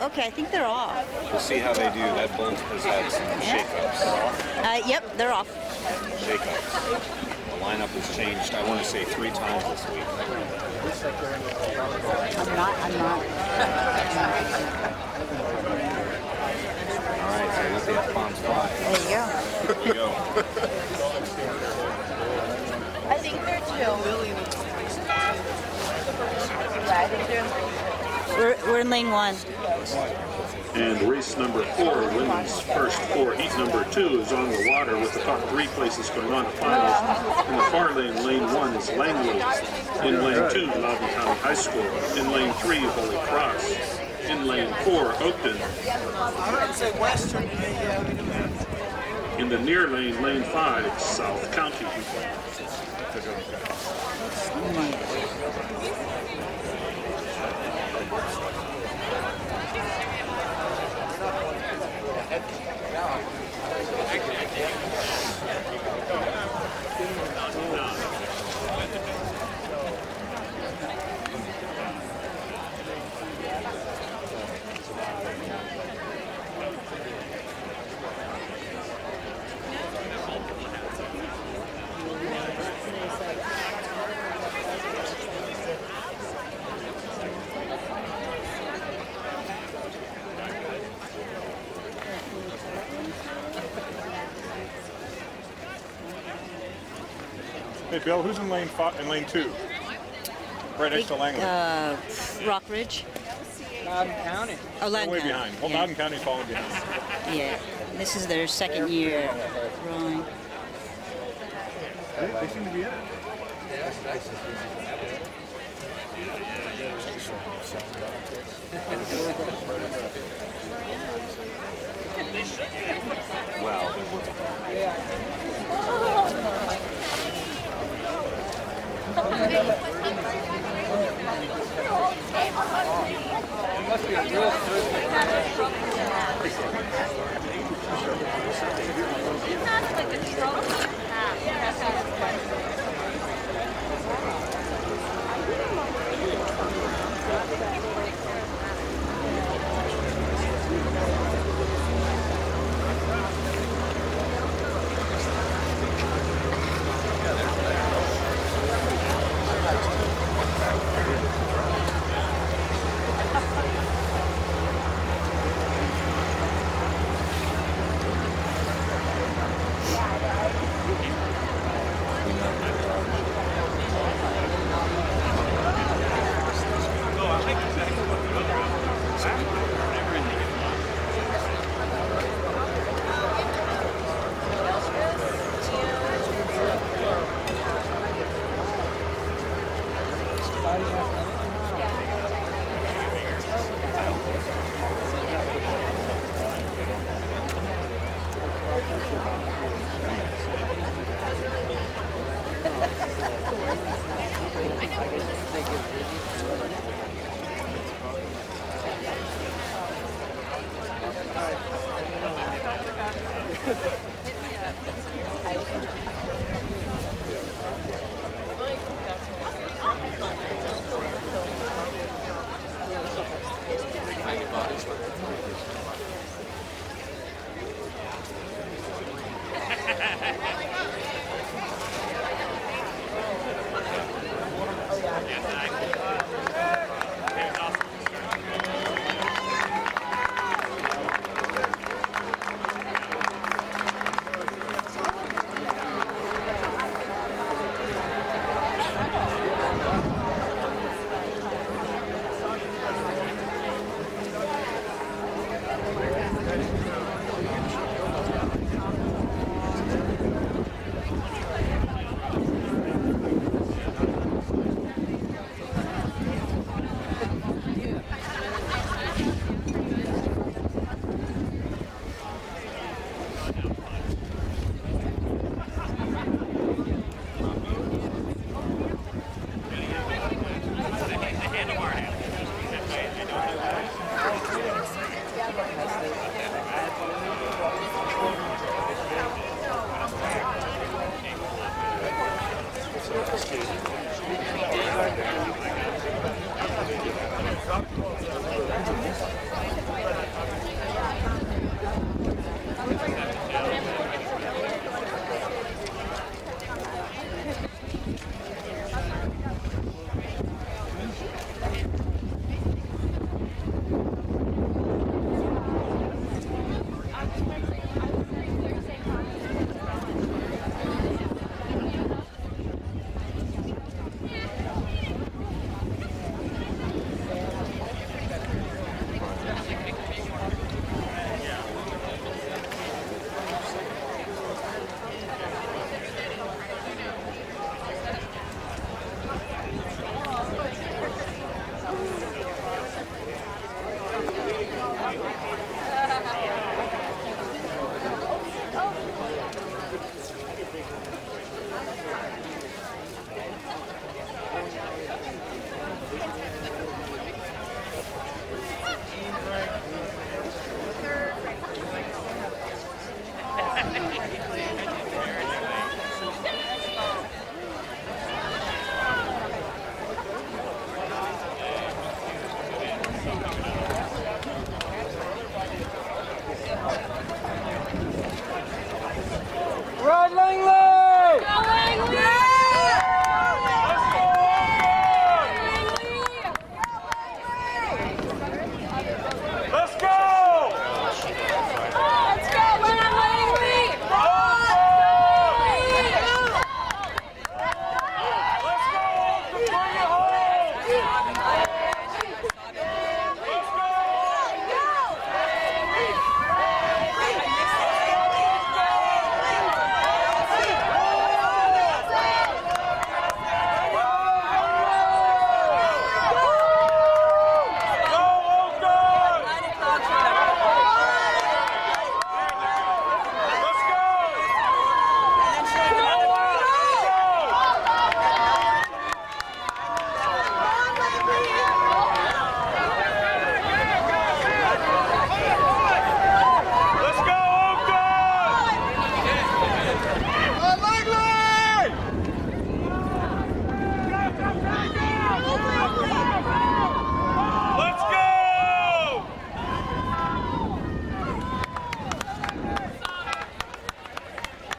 Okay, I think they're off. We'll see how they do. That bolt has had some shakeups. Yep, they're off. Shakeups. The lineup has changed, I want to say 3 times this week. I'm not. All right, so let the F-bombs fly. There you go. There you go. I think they're chill. Yeah, I think we're in lane 1. And race number 4, women's first 4, heat number 2 is on the water with the top 3 places going on to finals. In the far lane, lane 1 is Langley. In lane 2, Loudon County High School. In lane 3, Holy Cross. In lane 4, Oakton. In the near lane, lane 5, South County. Hey Bill, who's in lane 2? Right next to Langley. Rockridge. Loudon County. Oh, Loudon way County. behind. Well, Yeah. Loudon County's falling behind. Yeah. This is their second year rowing. They seem to be in it. Well, It must be a real Stop.